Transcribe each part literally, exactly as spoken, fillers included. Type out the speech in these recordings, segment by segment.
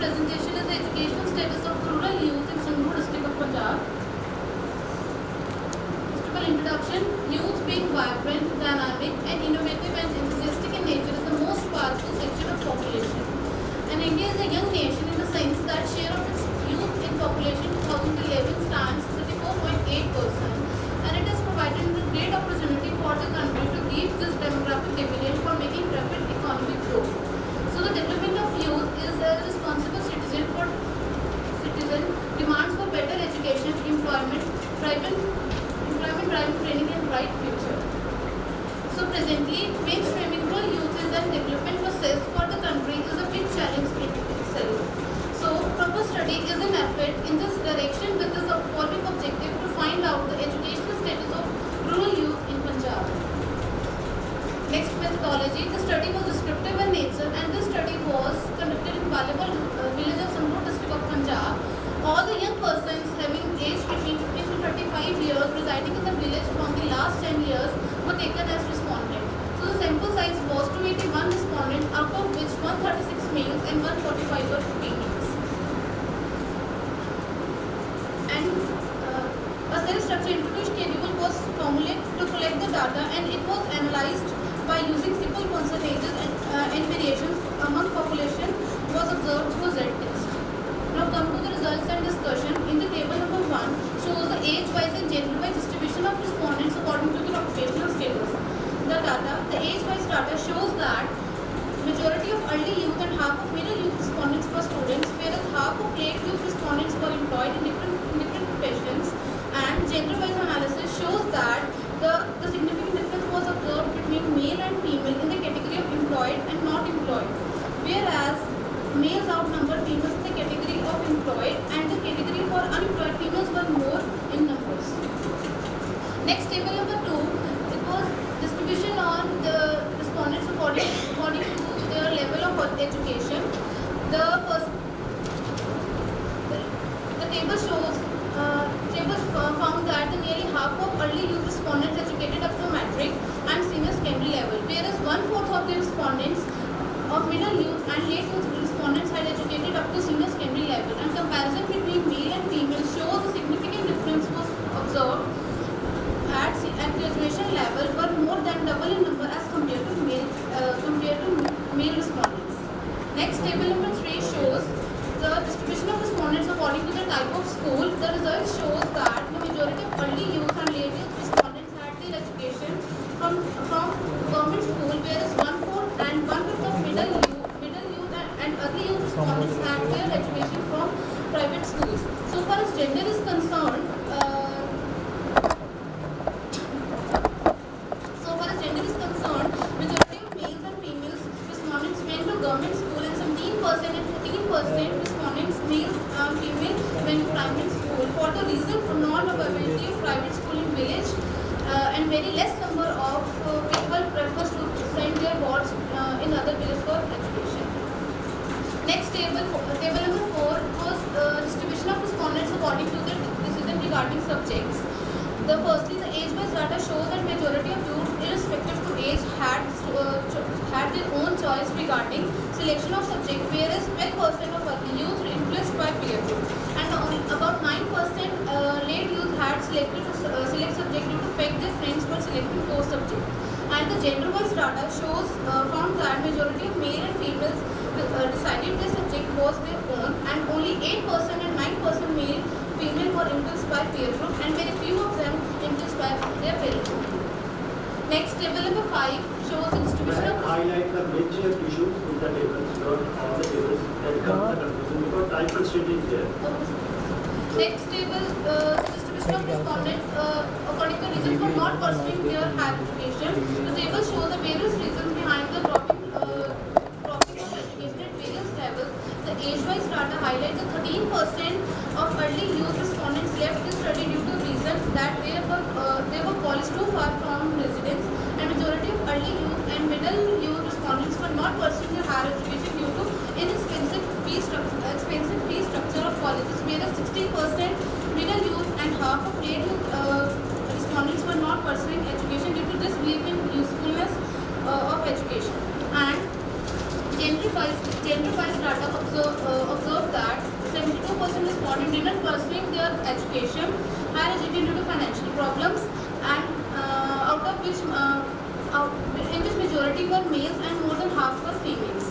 presentation is the educational status of rural youth in Sangrur district of Punjab. Introduction. Youth being vibrant, dynamic and innovative and enthusiastic in nature is the most powerful section of population. And India is a young nation in the sense that share of its youth in population twenty eleven stands thirty-four point eight percent, and it has provided a great opportunity for the country to reap this demographic dividend for making rapid economic growth. So the development of youth is a responsible citizen for citizen demands for better education, employment, private employment, driving training and bright future. So presently, mainstreaming rural youth is a development process for the country is a big challenge in itself. So proper study is an effort in this direction with the following objective to find out the educational status of rural youth in Punjab. Next methodology, the study was descriptive in nature and this study was conducted in Balibal uh, village of Sangrur district of Punjab. All the young persons having aged between fifteen to thirty-five years residing in the village from the last ten years were taken as respondents. So the sample size was two hundred eighty-one respondents, out of which one hundred thirty-six males and one hundred forty-five were females. And uh, a cell-structure introduced schedule was formulated to collect the data and it was analyzed by using simple percentages and, uh, and variations among population was observed through Z test. Now come to the results and discussion. In the table number one shows the age-wise and gender-wise distribution of respondents according to their occupational status. The data, the age-wise data shows that majority of early youth and half of middle youth respondents were students, whereas half of late youth respondents were employed in different, in different professions. And gender-wise analysis shows that the, the significant difference was observed between male and female in the category of employed and not employed, whereas males outnumber females in the category of employed and the category for unemployed females were more in numbers. Next, table number two, it was distribution on the respondents according, according to their level of education. The first, the, the table shows, uh, tables found that the nearly half of early youth respondents educated up to matric and senior secondary level, whereas one-fourth of the respondents of middle youth and late youth respondents had educated up to senior secondary level, and comparison between male and female shows a significant difference was observed at, at graduation level were more than double in number as compared to male uh, compared to male respondents. Next, table number three shows the distribution of respondents according to the type of school. The result shows that the majority of early youth and late youth respondents had their education from from government school, whereas one fourth and one fifth of middle youth and early youth respondents had their education from private schools. So far as gender is concerned, uh, so far as gender is concerned, majority of males and females respondents went to government school, and seventeen percent and fourteen percent respondents male and female went to private school. For the reason for non-availability of private school in village, uh, and very less number of uh, people prefers to send their wards uh, in other villages for education. Next table, table number four was uh, distribution of respondents according to the decision regarding subjects. The firstly, the age-wise data shows that majority of youth, irrespective to age, had uh, had their own choice regarding selection of subject, whereas twelve percent of early youth were influenced by peer group, and only about nine percent uh, late youth had selected to uh, select subject due to fact their friends were selecting those subjects. And the gender-wise data shows uh, found that majority of male and females Uh, decided their subject was their own, and only eight percent and nine percent male female were influenced by peer group, and very few of them influenced by their parents. Next, table number five shows the distribution of highlight the major issues in the tables, not all the tables that come to the conclusion, because type of state is there. Next table, uh, distribution of respondents uh, according to reason for not pursuing their higher education. The table shows the various reasons behind the dropping uh, The age-wise data highlights that thirteen percent of early youth respondents left the study due to reason that they were uh, they were college too far from residence, and majority of early youth and middle youth respondents were not pursuing their higher education due to inexpensive fee structure, expensive fee structure of colleges, whereas sixteen percent middle youth and half of late youth uh, respondents were not pursuing education due to disbelief in usefulness uh, of education. And gender-wise, gender generated by the data observe, uh, observed that seventy-two percent respondents didn't pursue their education, higher education due to financial problems, and uh, out of which, uh, out, in which majority were males and more than half were females.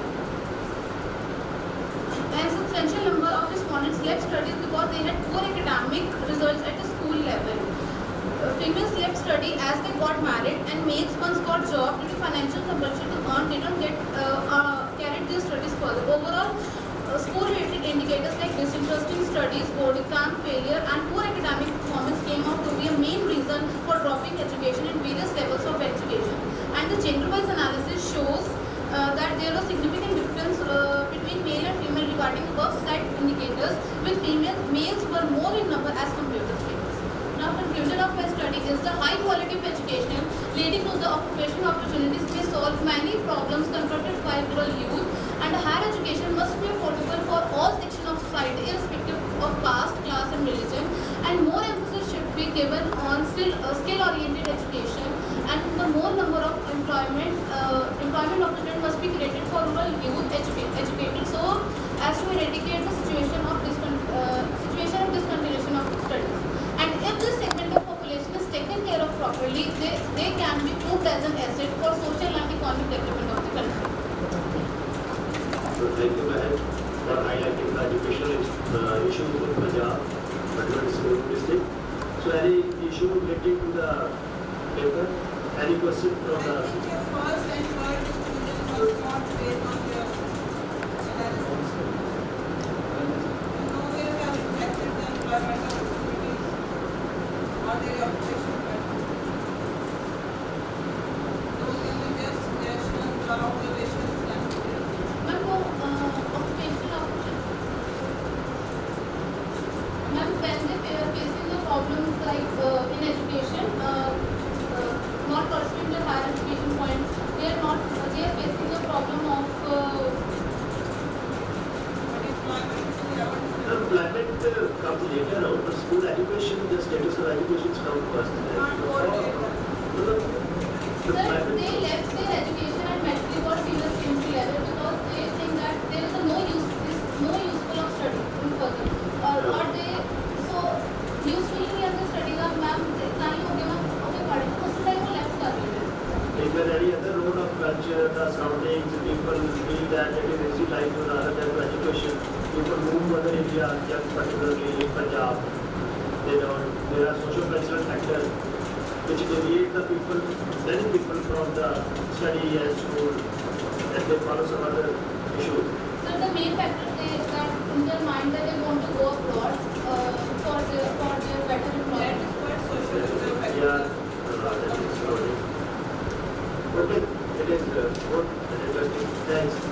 A substantial number of respondents left studies because they had poor academic results at the school level. Uh, females left study as they got married, and males once got job due to financial compulsion to earn did not get uh, uh, carried their studies further. Overall, uh, school-related indicators like disinterest in studies, board exam failure, and poor academic performance came out to be a main reason for dropping education in various levels of education. And the gender-wise analysis shows uh, that there was significant difference uh, between male and female regarding above said indicators, with female males were more in number as compared to females. Now, conclusion of my study is the high quality of education leading to the occupational opportunities may solve many problems confronted by rural youth, and higher education must be affordable for all sections of society irrespective of caste, class and religion, and more emphasis should be given on still uh, skill-oriented education, and the more number of employment uh, employment opportunities must be created for rural youth educate, educated so as to eradicate the situation of discon uh, situation of discontinuation of studies. And if this segment of population is taken care of properly, they, they can be proved as an asset for social and economic development of the country. So thank you, ma'am, for highlighting the educational uh, issues in Punjab, particularly district. So any issue related to the paper? Any question from the... First and third student was not based on their analysis. Nowhere have reflected the employment opportunities or their occupation pattern. Those can be just suggestions or observations and Ma'am, वो occupational opportunity. Ma'am, when they are facing the problems like uh, in education, uh, uh, not pursuing the higher education point, they are not. Uh, they are facing the problem of. Uh, The employment uh, comes later on, but school education, the status of education comes first. Sir, they left their education and medically got serious entry level because they think that there is a no use, is no useful of study in further. Or, or they, so useful नहीं है तो study का ma'am इतना ही हो गया ma'am okay पढ़े तो उस टाइम वो left कर रहे हैं. If there any other road of culture, the surroundings, people feel that it is easy life rather than education. People move to other areas, just particularly in Punjab. They don't, there are social cultural factors which deviate the people, many people from the study and school, and they follow some other issues. So the main factor is that in their mind that they want to go abroad uh, for their for their better that employment. is what social factor. Yeah, uh, that is okay. Okay, it is uh, good and interesting. Thanks.